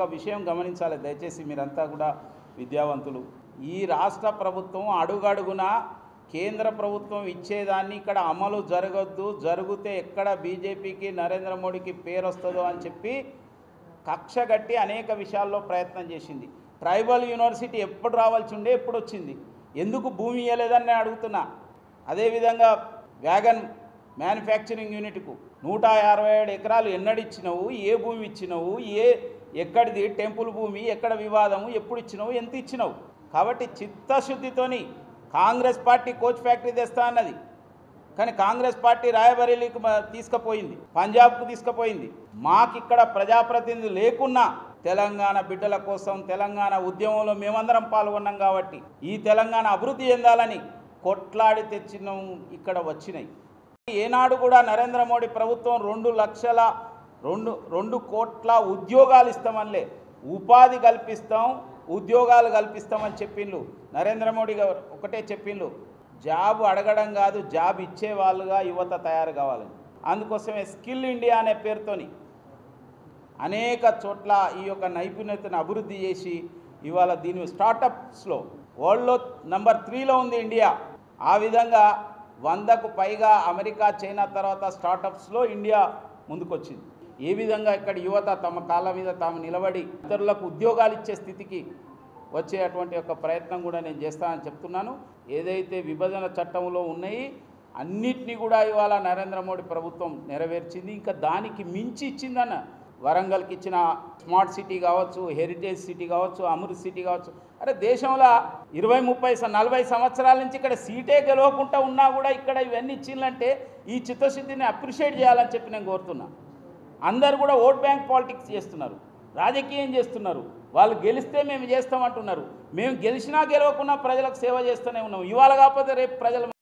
ఒక విషయం గమనించాలి దయచేసి మీరంతా కూడా విద్యావంతులు. ఈ రాష్ట్ర ప్రభుత్వం అడుగడుగునా కేంద్ర ప్రభుత్వం ఇచ్చేదాన్ని ఇక్కడ అమలు జరగొద్దు, జరిగితే ఎక్కడ బీజేపీకి నరేంద్ర మోడీకి పేరు వస్తుందో అని చెప్పి కక్షగట్టి అనేక విషయాల్లో ప్రయత్నం చేసింది. ట్రైబల్ యూనివర్సిటీ ఎప్పుడు రావాల్సి ఉండే ఎప్పుడు వచ్చింది, ఎందుకు భూమి ఇవ్వలేదని నేను అడుగుతున్నా. అదేవిధంగా వ్యాగన్ మ్యానుఫ్యాక్చరింగ్ యూనిట్కు 157 ఎకరాలు ఎన్నడిచ్చినవు, ఏ భూమి ఇచ్చినవు, ఎక్కడిది టెంపుల్ భూమి, ఎక్కడ వివాదము, ఎప్పుడు ఇచ్చినవు, ఎంత ఇచ్చినవు. కాబట్టి చిత్తశుద్ధితోని కాంగ్రెస్ పార్టీ కోచ్ ఫ్యాక్టరీ తెస్తా అన్నది, కానీ కాంగ్రెస్ పార్టీ రాయబరేలీకి తీసుకుపోయింది, పంజాబ్కు తీసుకుపోయింది. మాకిక్కడ ప్రజాప్రతినిధులు లేకున్నా తెలంగాణ బిడ్డల కోసం తెలంగాణ ఉద్యమంలో మేమందరం పాల్గొన్నాం కాబట్టి ఈ తెలంగాణ అభివృద్ధి చెందాలని కొట్లాడి తెచ్చినాం, ఇక్కడ వచ్చినాయి. ఏనాడు కూడా నరేంద్ర మోడీ ప్రభుత్వం 2 కోట్ల ఉద్యోగాలు ఇస్తామనిలే, ఉపాధి కల్పిస్తాం, ఉద్యోగాలు కల్పిస్తామని చెప్పిండ్రు. నరేంద్ర మోడీ గారు ఒకటే చెప్పిండ్రు, జాబ్ అడగడం కాదు, జాబ్ ఇచ్చే వాళ్ళుగా యువత తయారు కావాలని. అందుకోసమే స్కిల్ ఇండియా అనే పేరుతోని అనేక చోట్ల ఈ యొక్క నైపుణ్యతను అభివృద్ధి చేసి ఇవాళ దీని స్టార్టప్స్లో వరల్డ్లో నంబర్ 3లో ఉంది ఇండియా. ఆ విధంగా 100కు పైగా అమెరికా, చైనా తర్వాత స్టార్టప్స్లో ఇండియా ముందుకొచ్చింది. ఏ విధంగా ఇక్కడ యువత తమ కాళ్ళ మీద తాము నిలబడి ఇతరులకు ఉద్యోగాలు ఇచ్చే స్థితికి వచ్చేటువంటి ఒక ప్రయత్నం కూడా నేను చేస్తానని చెప్తున్నాను. ఏదైతే విభజన చట్టంలో ఉన్నాయి అన్నిటినీ కూడా ఇవాళ నరేంద్ర మోడీ ప్రభుత్వం నెరవేర్చింది, ఇంకా దానికి మించి ఇచ్చిందన్న. వరంగల్కి ఇచ్చిన స్మార్ట్ సిటీ కావచ్చు, హెరిటేజ్ సిటీ కావచ్చు, అమృత్ సిటీ కావచ్చు. అరే దేశంలో 20-30-40 సంవత్సరాల నుంచి ఇక్కడ సీటే గెలవకుండా ఉన్నా కూడా ఇక్కడ ఇవన్నీ ఇచ్చిందంటే ఈ చిత్తశుద్ధిని అప్రిషియేట్ చేయాలని చెప్పి నేను కోరుతున్నా. అందరు కూడా ఓట్ బ్యాంక్ పాలిటిక్స్ చేస్తున్నారు, రాజకీయం చేస్తున్నారు. వాళ్ళు గెలిస్తే మేము చేస్తామంటున్నారు. మేము గెలిచినా గెలవకున్నా ప్రజలకు సేవ చేస్తూనే ఉన్నాం. ఇవాళ కాకపోతే రేపు ప్రజలు